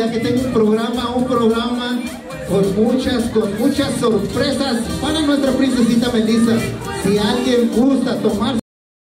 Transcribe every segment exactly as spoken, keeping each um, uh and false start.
ya que tengo un programa, un programa con muchas, con muchas sorpresas para nuestra princesita Melissa. Si alguien gusta tomar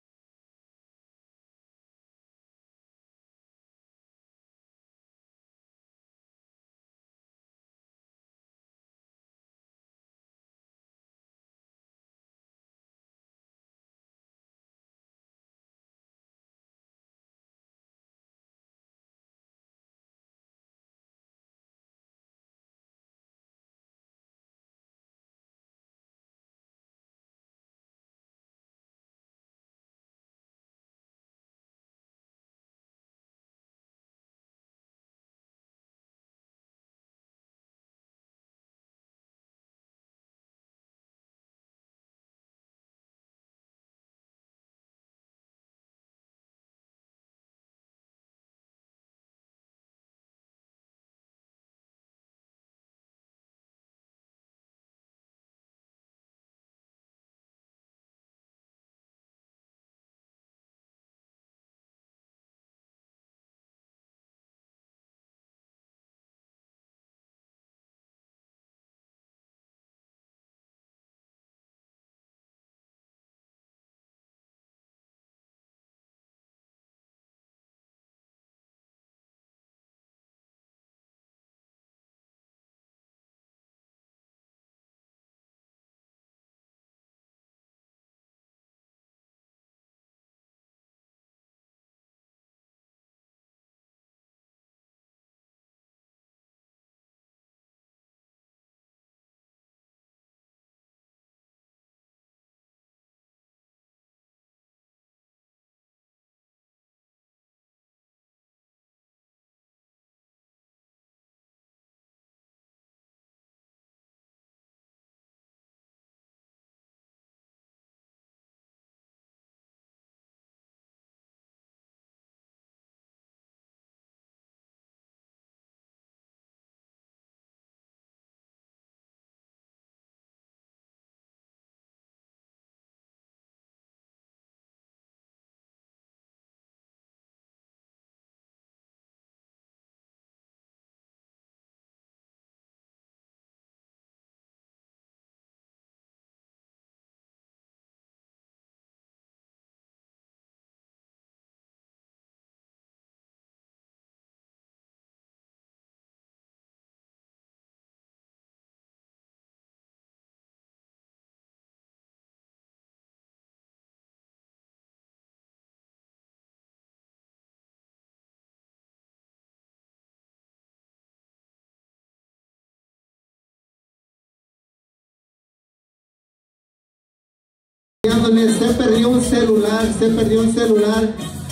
se perdió un celular, se perdió un celular.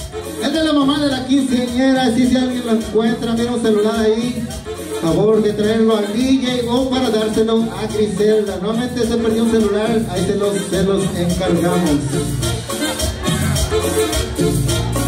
Es de la mamá de la quinceañera, así si alguien lo encuentra, mira un celular ahí, favor de traerlo al D J o para dárselo a Griselda. Nuevamente se perdió un celular, ahí se los, se los encargamos.